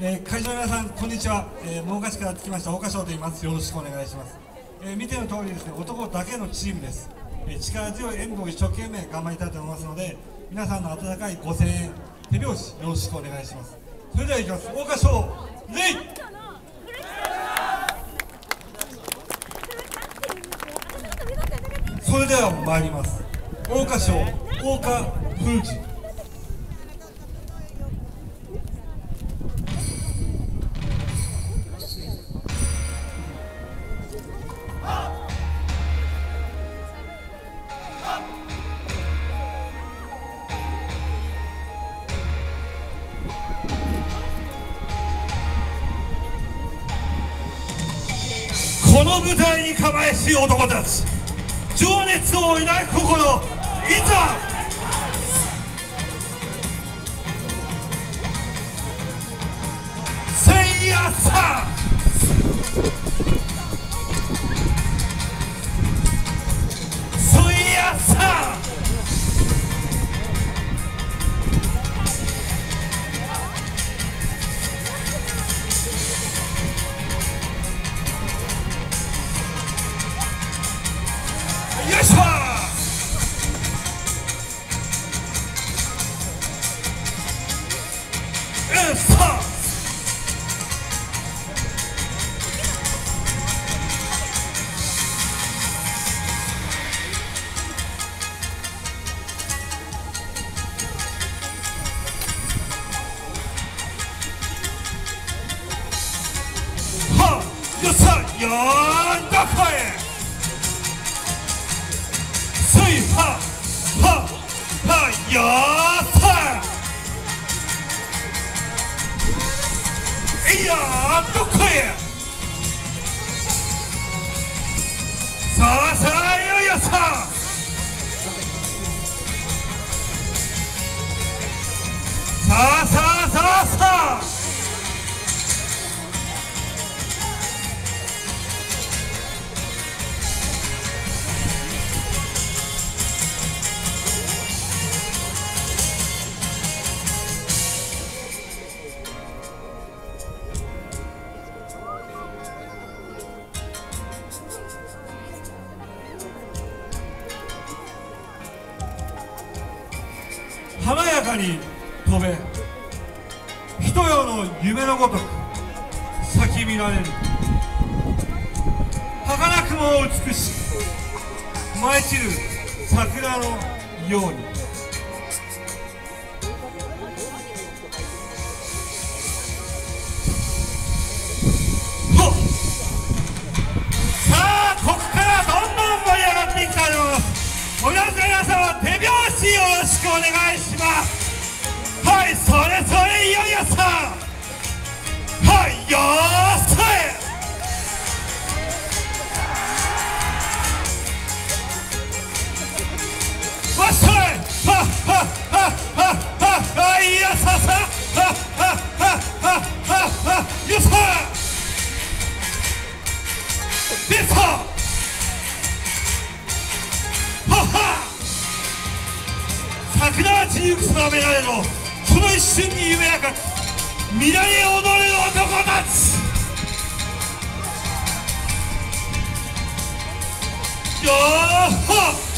会場の皆さん、こんにちは。真岡市からやってきました岡翔と言います。よろしくお願いします。見ての通りですね、男だけのチームです。力強い演舞を一生懸命頑張りたいと思いますので、皆さんの温かいご声援、手拍子よろしくお願いします。それではいきます。岡翔、レイ。それでは参ります。桜花賞桜花封じ。この舞台に構えし男たち、情熱を抱く心、いざせいやさん。そいやさん。よいしょ。よっしゃ、よーんどこへ。スイハハハよーさいやーどこへ。さあさあよいよさ。さあさあさあさあ。華やかに飛べ、人よの夢のごとく咲き乱れる。儚くも美しく舞い散る桜のように。さあここからどんどん盛り上がっていきたいと思います。皆様手拍子よろしくお願いします。はい、それそれいよいよさ。はいよーせ。わっしゃい。はっはっはっはっはっはいやささ。はっはっはっはっはっはよっさ。でさ。はっは。桜は自由く定められろ。その一瞬に夢やか乱れ踊る男たち。よーっ